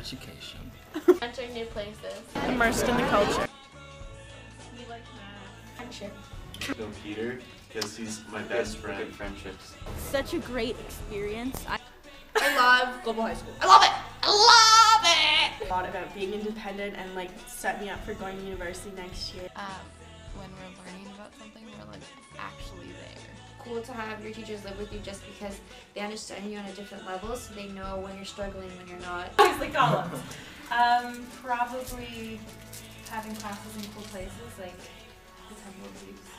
education. Entering new places. Immersed in the culture. Friendship. know Peter because he's my best friend. Good friendships. Such a great experience. I love global high school. I love it! I love it! A lot about being independent and like set me up for going to university next year. When we're learning about something, we're like actually there. Cool to have your teachers live with you just because they understand you on a different level, so they know when you're struggling, when you're not. Obviously columns. Probably having classes in cool places like the Temple of Leaves.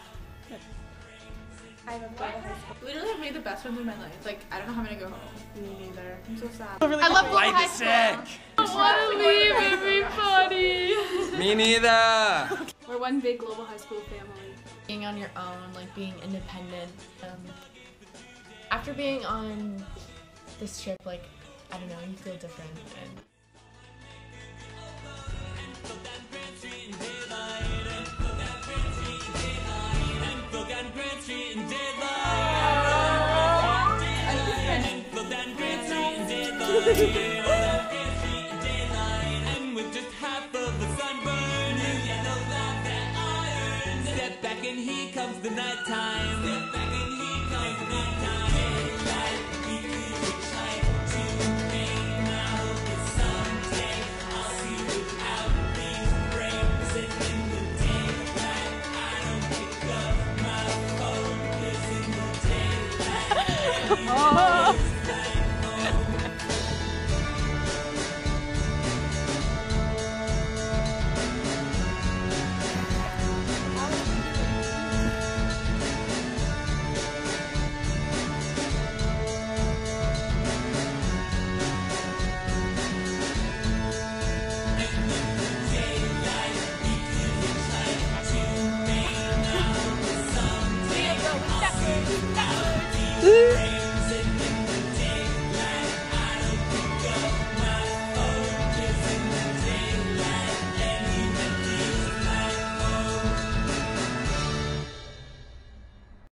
I love global high school. Literally, I've made the best friends of my life. Like, I don't know how I'm gonna go home. Me neither. I'm so sad. I love global high school. I want to leave everybody. Me neither! We're one big global high school family. Being on your own, like being independent. After being on this trip, like, I don't know, you feel different. And and with just half of the sunburn, you get the love that iron. Step back and here comes the nighttime.